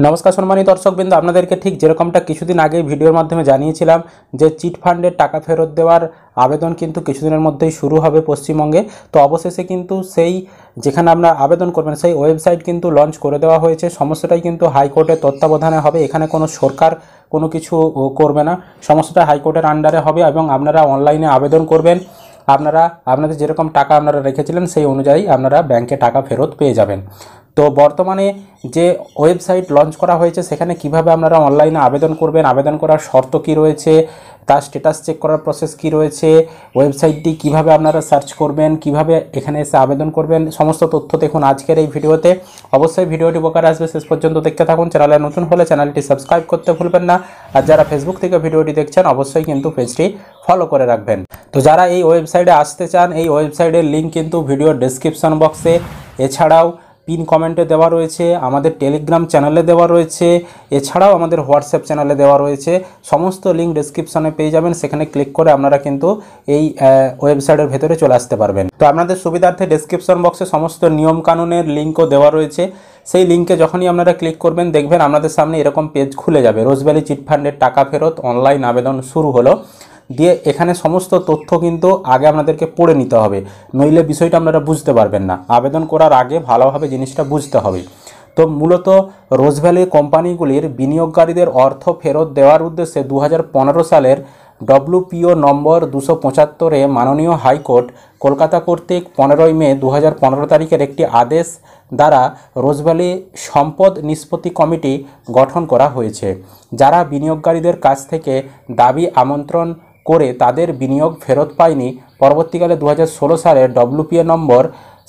নমস্কার সম্মানিত দর্শকবৃন্দ, আপনাদেরকে ঠিক যেরকমটা কিছুদিন আগে ভিডিওর মাধ্যমে জানিয়েছিলাম যে চিট ফান্ডের টাকা ফেরত দেওয়ার আবেদন কিন্তু কিছুদিনের মধ্যেই শুরু হবে পশ্চিমবঙ্গে। তো অবশেষে কিন্তু সেই যেখানে আপনারা আবেদন করবেন সেই ওয়েবসাইট কিন্তু লঞ্চ করে দেওয়া হয়েছে। সমস্যাটাই কিন্তু হাইকোর্টের তত্ত্বাবধানে হবে, এখানে কোনো সরকার কোনো কিছু করবে না, সমস্যাটা হাইকোর্টের আন্ডারে হবে এবং আপনারা অনলাইনে আবেদন করবেন। আপনাদের যেরকম টাকা আপনারা রেখেছিলেন সেই অনুযায়ী আপনারা ব্যাংকে টাকা ফেরত পেয়ে যাবেন। তো বর্তমানে যে ওয়েবসাইট লঞ্চ করা হয়েছে সেখানে কিভাবে আপনারা অনলাইনে আবেদন করবেন, আবেদন করার শর্ত কী রয়েছে, তার স্ট্যাটাস চেক করার প্রসেস কী রয়েছে, ওয়েবসাইটটি কিভাবে আপনারা সার্চ করবেন, কিভাবে এখানে এসে আবেদন করবেন, সমস্ত তথ্য দেখুন আজকের এই ভিডিওতে। অবশ্যই ভিডিওটি উপকারে আসবে, শেষ পর্যন্ত দেখতে থাকুন। চ্যানেলে নতুন হলে চ্যানেলটি সাবস্ক্রাইব করতে ভুলবেন না, আর যারা ফেসবুক থেকে ভিডিওটি দেখছেন অবশ্যই কিন্তু পেজটি ফলো করে রাখবেন। তো যারা এই ওয়েবসাইটে আসতে চান, এই ওয়েবসাইটের লিঙ্ক কিন্তু ভিডিওর ডেসক্রিপশন বক্সে, এছাড়াও পিন কমেন্টে দেওয়া রয়েছে, আমাদের টেলিগ্রাম চ্যানেলে দেওয়া রয়েছে, এছাড়াও আমাদের হোয়াটসঅ্যাপ চ্যানেলে দেওয়া রয়েছে। সমস্ত লিঙ্ক ডেসক্রিপশনে পেয়ে যাবেন, সেখানে ক্লিক করে আপনারা কিন্তু এই ওয়েবসাইটের ভেতরে চলে আসতে পারবেন। তো আপনাদের সুবিধার্থে ডেসক্রিপশন বক্সে সমস্ত নিয়মকানুনের লিঙ্কও দেওয়া রয়েছে। সেই লিঙ্কে যখনই আপনারা ক্লিক করবেন দেখবেন আপনাদের সামনে এরকম পেজ খুলে যাবে, রোজভ্যালি চিট ফান্ডের টাকা ফেরত অনলাইন আবেদন শুরু হলো দিয়ে। এখানে সমস্ত তথ্য কিন্তু আগে আপনাদেরকে পড়ে নিতে হবে, নইলে বিষয়টা আপনারা বুঝতে পারবেন না। আবেদন করার আগে ভালোভাবে জিনিসটা বুঝতে হবে। তো মূলত রোজভ্যালি কোম্পানিগুলির বিনিয়োগকারীদের অর্থ ফেরত দেওয়ার উদ্দেশ্যে 2015 সালের WPO নম্বর 275-এ মাননীয় হাইকোর্ট কলকাতা কর্তৃক 15 মে 2015 তারিখের একটি আদেশ দ্বারা রোজভ্যালি সম্পদ নিষ্পত্তি কমিটি গঠন করা হয়েছে, যারা বিনিয়োগকারীদের কাছ থেকে দাবি আমন্ত্রণ করে তাদের বিনিয়োগ ফেরত পায়নি। পরবর্তীকালে 2016 সালের WPA নম্বর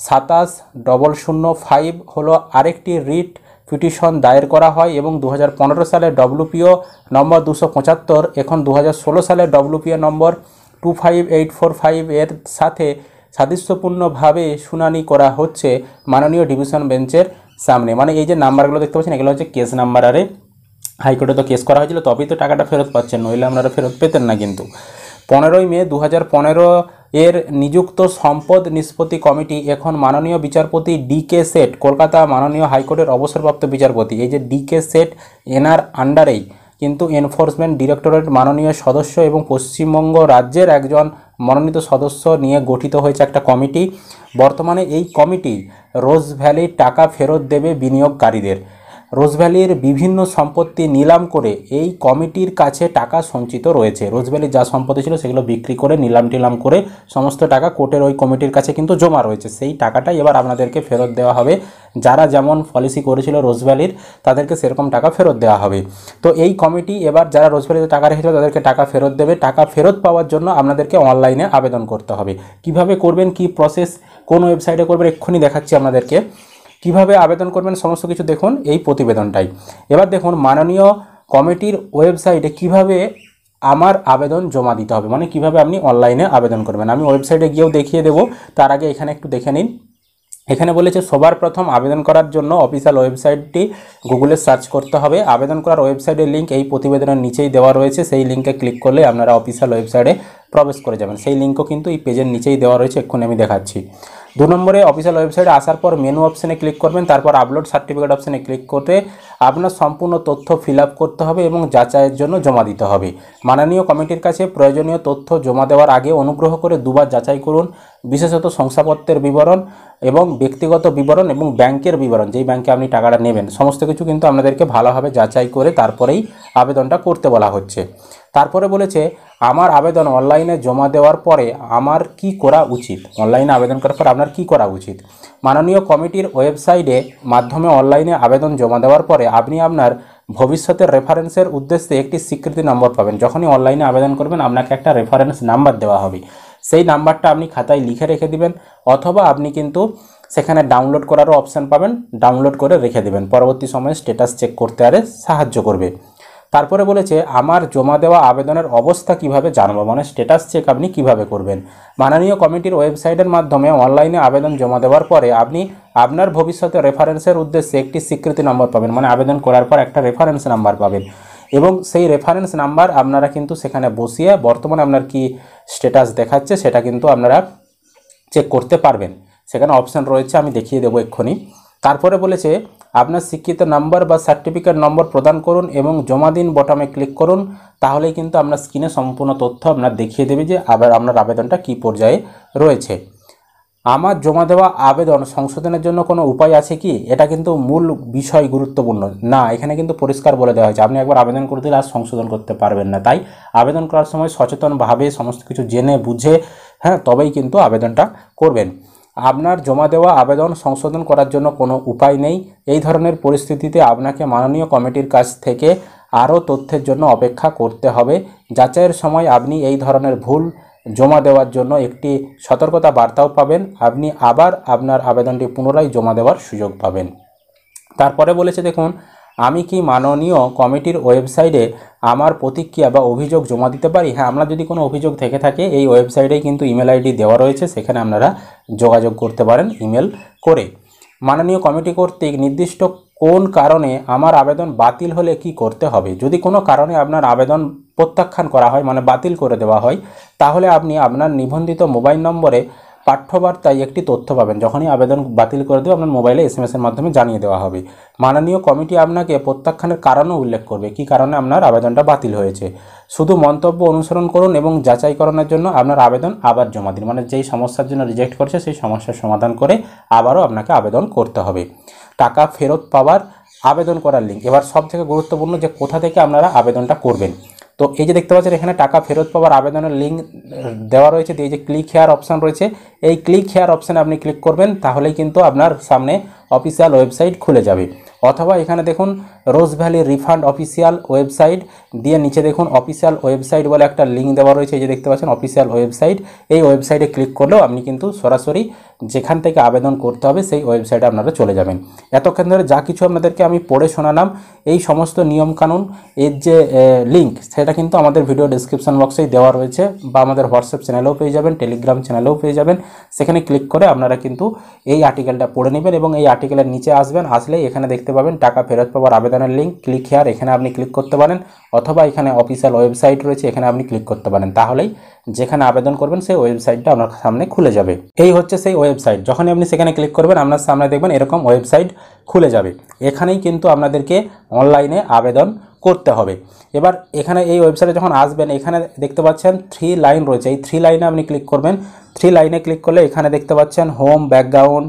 27005 হলো আরেকটি রিট পিটিশন দায়ের করা হয় এবং 2015 সালের WPO নম্বর 275 এখন 2016 সালের WPA নম্বর 25845 এর সাথে সাদৃশ্যপূর্ণভাবে শুনানি করা হচ্ছে মাননীয় ডিভিশন বেঞ্চের সামনে। মানে এই যে নাম্বারগুলো দেখতে পাচ্ছেন এগুলো হচ্ছে কেস নাম্বার। আরে হাইকোর্টে তো কেস করা হয়েছিল, তবেই তো টাকাটা ফেরত পাচ্ছেন, নইলে আপনারা ফেরত পেতেন না। কিন্তু 15 মে 2015 এর নিযুক্ত সম্পদ নিষ্পত্তি কমিটি এখন মাননীয় বিচারপতি DK সেট, কলকাতা মাননীয় হাইকোর্টের অবসরপ্রাপ্ত বিচারপতি, এই যে DK সেট এনার আন্ডারেই কিন্তু এনফোর্সমেন্ট ডিরেক্টরেট মাননীয় সদস্য এবং পশ্চিমবঙ্গ রাজ্যের একজন মনোনীত সদস্য নিয়ে গঠিত হয়েছে একটা কমিটি। বর্তমানে এই কমিটি রোজভ্যালির টাকা ফেরত দেবে বিনিয়োগকারীদের। রোজভ্যালির বিভিন্ন সম্পত্তি নিলাম করে এই কমিটির কাছে টাকা সঞ্চিত রয়েছে। রোজভ্যালির যা সম্পত্তি ছিল সেগুলো বিক্রি করে নিলাম করে সমস্ত টাকা কোর্টের ওই কমিটির কাছে কিন্তু জমা রয়েছে। সেই টাকাটাই এবার আপনাদেরকে ফেরত দেওয়া হবে। যারা যেমন পলিসি করেছিল রোজভ্যালির তাদেরকে সেরকম টাকা ফেরত দেওয়া হবে। তো এই কমিটি এবার যারা রোজভ্যালিতে টাকা রেখেছিল তাদেরকে টাকা ফেরত দেবে। টাকা ফেরত পাওয়ার জন্য আপনাদেরকে অনলাইনে আবেদন করতে হবে। কিভাবে করবেন, কি প্রসেস, কোন ওয়েবসাইটে করবেন, এক্ষুনি দেখাচ্ছি আপনাদেরকে কিভাবে আবেদন করবেন। সমস্ত কিছু দেখুন এই প্রতিবেদনটাই। এবার দেখুন মাননীয় কমিটির ওয়েবসাইটে কিভাবে আমার আবেদন জমা দিতে হবে, মানে কিভাবে আপনি অনলাইনে আবেদন করবেন। আমি ওয়েবসাইটে গিয়েও দেখিয়ে দেবো, তার আগে এখানে একটু দেখে নিন। এখানে বলেছে সবার প্রথম আবেদন করার জন্য অফিসিয়াল ওয়েবসাইটটি গুগলে সার্চ করতে হবে। আবেদন করার ওয়েবসাইটের লিঙ্ক এই প্রতিবেদনের নিচেই দেওয়া রয়েছে, সেই লিঙ্কে ক্লিক করলে আপনারা অফিসিয়াল ওয়েবসাইটে প্রবেশ করে যাবেন। সেই লিঙ্কও কিন্তু এই পেজের নিচেই দেওয়া রয়েছে, এক্ষুনি আমি দেখাচ্ছি। 2 নম্বরে অফিসিয়াল ওয়েবসাইটে আসার পর মেনু অপশানে ক্লিক করবেন, তারপর আপলোড সার্টিফিকেট অপশানে ক্লিক করে আপনার সম্পূর্ণ তথ্য ফিল আপ করতে হবে এবং যাচাইয়ের জন্য জমা দিতে হবে। মাননীয় কমিটির কাছে প্রয়োজনীয় তথ্য জমা দেওয়ার আগে অনুগ্রহ করে দুবার যাচাই করুন, বিশেষত শংসাপত্রের বিবরণ এবং ব্যক্তিগত বিবরণ এবং ব্যাংকের বিবরণ, যেই ব্যাংকে আপনি টাকাটা নেবেন সমস্ত কিছু কিন্তু আপনাদেরকে ভালোভাবে যাচাই করে তারপরেই আবেদনটা করতে বলা হচ্ছে। তারপরে বলেছে আমার আবেদন অনলাইনে জমা দেওয়ার পরে আমার কি করা উচিত। অনলাইনে আবেদন করার পর আপনার কি করা উচিত। মাননীয় কমিটির ওয়েবসাইটে মাধ্যমে অনলাইনে আবেদন জমা দেওয়ার পরে আপনি আপনার ভবিষ্যতের রেফারেন্সের উদ্দেশ্যে একটি স্বীকৃতি নম্বর পাবেন। যখনই অনলাইনে আবেদন করবেন আপনাকে একটা রেফারেন্স নাম্বার দেওয়া হবে, সেই নাম্বারটা আপনি খাতায় লিখে রেখে দিবেন, অথবা আপনি কিন্তু সেখানে ডাউনলোড করারও অপশান পাবেন, ডাউনলোড করে রেখে দেবেন, পরবর্তী সময়ে স্ট্যাটাস চেক করতে আরে সাহায্য করবে। তারপরে বলেছে আমার জমা দেওয়া আবেদনের অবস্থা কিভাবে জানবো, মানে স্ট্যাটাস চেক আপনি কিভাবে করবেন। মাননীয় কমিটির ওয়েবসাইটের মাধ্যমে অনলাইনে আবেদন জমা দেওয়ার পরে আপনি আপনার ভবিষ্যতে রেফারেন্সের উদ্দেশ্যে একটি স্বীকৃতি নম্বর পাবেন, মানে আবেদন করার পর একটা রেফারেন্স নাম্বার পাবেন এবং সেই রেফারেন্স নাম্বার আপনারা কিন্তু সেখানে বসিয়ে বর্তমানে আপনার কি স্ট্যাটাস দেখাচ্ছে সেটা কিন্তু আপনারা চেক করতে পারবেন। সেখানে অপশান রয়েছে, আমি দেখিয়ে দেবো এক্ষুনি। তারপরে বলেছে আপনার স্বীকৃত নাম্বার বা সার্টিফিকেট নম্বর প্রদান করুন এবং জমা দিন বোতামে ক্লিক করুন। তাহলেই কিন্তু আপনার স্ক্রিনে সম্পূর্ণ তথ্য আপনার দেখিয়ে দেবে যে আপনার আবেদনটা কী পর্যায়ে রয়েছে। আমার জমা দেওয়া আবেদন সংশোধনের জন্য কোনো উপায় আছে কি, এটা কিন্তু মূল বিষয় গুরুত্বপূর্ণ না। এখানে কিন্তু পরিষ্কার বলে দেওয়া হয়েছে আপনি একবার আবেদন করে দিলে আর সংশোধন করতে পারবেন না। তাই আবেদন করার সময় সচেতনভাবে সমস্ত কিছু জেনে বুঝে তবেই কিন্তু আবেদনটা করবেন। আপনার জমা দেওয়া আবেদন সংশোধন করার জন্য কোনো উপায় নেই। এই ধরনের পরিস্থিতিতে আপনাকে মাননীয় কমিটির কাছ থেকে আরও তথ্যের জন্য অপেক্ষা করতে হবে। যাচাইয়ের সময় আপনি এই ধরনের ভুল জমা দেওয়ার জন্য একটি সতর্কতা বার্তাও পাবেন। আপনি আবার আপনার আবেদনটি পুনরায় জমা দেওয়ার সুযোগ পাবেন। তারপরে বলেছে দেখুন, আমি কি মাননীয় কমিটির ওয়েবসাইটে আমার প্রতিক্রিয়া বা অভিযোগ জমা দিতে পারি? হ্যাঁ, আপনার যদি কোনো অভিযোগ থেকে থাকে এই ওয়েবসাইটেই কিন্তু ইমেল আইডি দেওয়া রয়েছে, সেখানে আপনারা যোগাযোগ করতে পারেন ইমেল করে। মাননীয় কমিটি কর্তৃক নির্দিষ্ট কোন কারণে আমার আবেদন বাতিল হলে কি করতে হবে? যদি কোনো কারণে আপনার আবেদন প্রত্যাখ্যান করা হয়, মানে বাতিল করে দেওয়া হয়, তাহলে আপনি আপনার নিবন্ধিত মোবাইল নম্বরে পাঠ্যবার্তায় একটি তথ্য পাবেন। যখনই আবেদন বাতিল করে দেবে আপনার মোবাইলে SMS এর মাধ্যমে জানিয়ে দেওয়া হবে। মাননীয় কমিটি আপনাকে প্রত্যাখ্যানের কারণও উল্লেখ করবে, কী কারণে আপনার আবেদনটা বাতিল হয়েছে। শুধু মন্তব্য অনুসরণ করুন এবং যাচাইকরণের জন্য আপনার আবেদন আবার জমা দিন, মানে যেই সমস্যার জন্য রিজেক্ট করছে সেই সমস্যার সমাধান করে আবারও আপনাকে আবেদন করতে হবে। টাকা ফেরত পাওয়ার আবেদন করার লিঙ্ক। এবার সব থেকে গুরুত্বপূর্ণ যে কোথা থেকে আপনারা আবেদনটা করবেন। তো এই যে দেখতে পাচ্ছেন এখানে টাকা ফেরত পাওয়ার আবেদনের লিঙ্ক দেওয়া রয়েছে। এই যে ক্লিক হেয়ার অপশান রয়েছে, এই ক্লিক হেয়ার অপশানে আপনি ক্লিক করবেন, তাহলেই কিন্তু আপনার সামনে অফিসিয়াল ওয়েবসাইট খুলে যাবে। অথবা এখানে দেখুন Rose Valley refund official website দিয়ে নিচে দেখুন অফিসিয়াল ওয়েবসাইট বলে একটা লিঙ্ক দেওয়া রয়েছে। এই যে দেখতে পাচ্ছেন অফিসিয়াল ওয়েবসাইট, এই ওয়েবসাইটে ক্লিক করলেও আপনি কিন্তু সরাসরি যেখান থেকে আবেদন করতে হবে সেই ওয়েবসাইটে আপনারা চলে যাবেন। এতক্ষণ ধরে যা কিছু আপনাদেরকে আমি পড়ে শোনালাম, এই সমস্ত নিয়মকানুন এর যে লিঙ্ক সেটা কিন্তু আমাদের ভিডিও ডেসক্রিপশন বক্সেই দেওয়া রয়েছে, বা আমাদের হোয়াটসঅ্যাপ চ্যানেলেও পেয়ে যাবেন, টেলিগ্রাম চ্যানেলেও পেয়ে যাবেন। সেখানে ক্লিক করে আপনারা কিন্তু এই আর্টিকেলটা পড়ে নেবেন এবং এই আর্টিকেলের নিচে আসবেন, আসলে এখানে দেখতে পাবেন টাকা ফেরত পাওয়ার আবেদনের লিঙ্ক, ক্লিক হেয়ার, এখানে আপনি ক্লিক করতে পারেন। অথবা এখানে অফিসিয়াল ওয়েবসাইট রয়েছে, এখানে আপনি ক্লিক করতে পারেন। তাহলেই যেখানে আবেদন করবেন সেই ওয়েবসাইটটা আপনার সামনে খুলে যাবে। এই হচ্ছে সেই ওয়েবসাইট। যখনই আপনি সেখানে ক্লিক করবেন আপনার সামনে দেখবেন এরকম ওয়েবসাইট খুলে যাবে। এখানেই কিন্তু আপনাদেরকে অনলাইনে আবেদন করতে হবে। এবার এখানে এই ওয়েবসাইটে যখন আসবেন এখানে দেখতে পাচ্ছেন 3 লাইন রয়েছে, এই 3 লাইনে আপনি ক্লিক করবেন। 3 লাইনে ক্লিক করলে এখানে দেখতে পাচ্ছেন হোম, ব্যাকগ্রাউন্ড,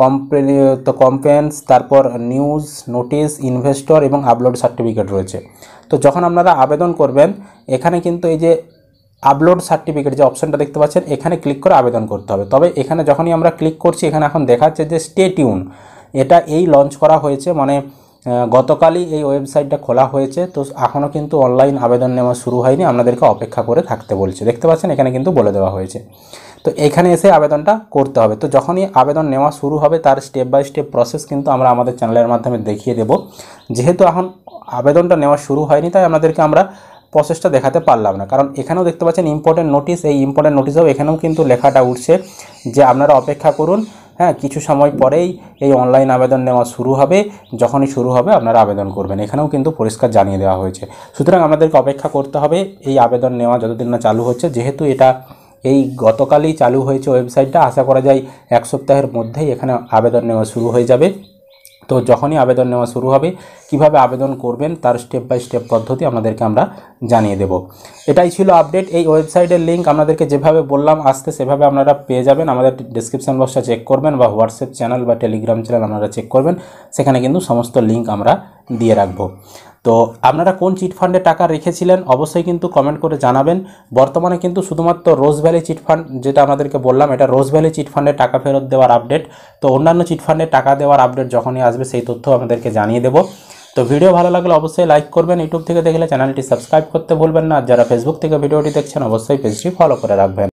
কমপ্লেন্স, তারপর নিউজ, নোটিশ, ইনভেস্টর এবং আপলোড সার্টিফিকেট রয়েছে। তো যখন আপনারা আবেদন করবেন এখানে কিন্তু এই যে আপলোড সার্টিফিকেট যে অপশানটা দেখতে পাচ্ছেন এখানে ক্লিক করে আবেদন করতে হবে। তবে এখানে যখনই আমরা ক্লিক করছি এখানে এখন দেখাচ্ছে যে স্টে টিউন, এটা এই লঞ্চ করা হয়েছে, মানে গতকালই এই ওয়েবসাইটটা খোলা হয়েছে। তো এখনও কিন্তু অনলাইন আবেদন নেওয়া শুরু হয়নি, আপনাদেরকে অপেক্ষা করে থাকতে বলছে। দেখতে পাচ্ছেন এখানে কিন্তু বলে দেওয়া হয়েছে। তো এখানে এসে আবেদনটা করতে হবে। তো যখনই আবেদন নেওয়া শুরু হবে তার স্টেপ বাই স্টেপ প্রসেস কিন্তু আমরা আমাদের চ্যানেলের মাধ্যমে দেখিয়ে দেব। যেহেতু এখন আবেদনটা নেওয়া শুরু হয়নি তাই আপনাদেরকে আমরা প্রসেসটা দেখাতে পারলাম না। কারণ এখানেও দেখতে পাচ্ছেন ইম্পর্টেন্ট নোটিশ, এই ইম্পর্টেন্ট নোটিশেও এখানেও কিন্তু লেখাটা উঠছে যে আপনারা অপেক্ষা করুন, কিছু সময় পরেই এই অনলাইন আবেদন নেওয়া শুরু হবে, যখনই শুরু হবে আপনারা আবেদন করবেন। এখানেও কিন্তু পরিষ্কার জানিয়ে দেওয়া হয়েছে। সুতরাং আমাদেরকে অপেক্ষা করতে হবে এই আবেদন নেওয়া যতদিন না চালু হচ্ছে। যেহেতু এটা এই গতকালই চালু হয়েছে ওয়েবসাইটটা, আশা করা যায় 1 সপ্তাহের মধ্যেই এখানে আবেদন নেওয়া শুরু হয়ে যাবে। তো যখনই আবেদন নেওয়া শুরু হবে কিভাবে আবেদন করবেন তার স্টেপ বাই স্টেপ পদ্ধতি আপনাদেরকে আমরা জানিয়ে দেব। এটাই ছিল আপডেট। এই ওয়েবসাইটের লিঙ্ক আপনাদেরকে যেভাবে বললাম আসতে সেভাবে আপনারা পেয়ে যাবেন। আমাদের ডেসক্রিপশন বক্সটা চেক করবেন বা হোয়াটসঅ্যাপ চ্যানেল বা টেলিগ্রাম চ্যানেল আপনারা চেক করবেন, সেখানে কিন্তু সমস্ত লিঙ্ক আমরা দিয়ে রাখবো। তো আপনারা কোন চিটফান্ডে টাকা রেখেছিলেন অবশ্যই কিন্তু কমেন্ট করে জানাবেন। বর্তমানে কিন্তু শুধুমাত্র রোজ ভ্যালি চিটফান্ড যেটা আপনাদেরকে বললাম এটা রোজ ভ্যালি চিটফান্ডে টাকা ফেরত দেওয়ার আপডেট। তো অন্যান্য চিটফান্ডে টাকা দেওয়ার আপডেট যখনই আসবে সেই তথ্য আপনাদেরকে জানিয়ে দেবো। তো ভিডিও ভালো লাগলে অবশ্যই লাইক করবেন, ইউটিউব থেকে দেখলে চ্যানেলটি সাবস্ক্রাইব করতে ভুলবেন না। আর যারা ফেসবুক থেকে ভিডিওটি দেখছেন অবশ্যই পেজটি ফলো করে রাখবেন।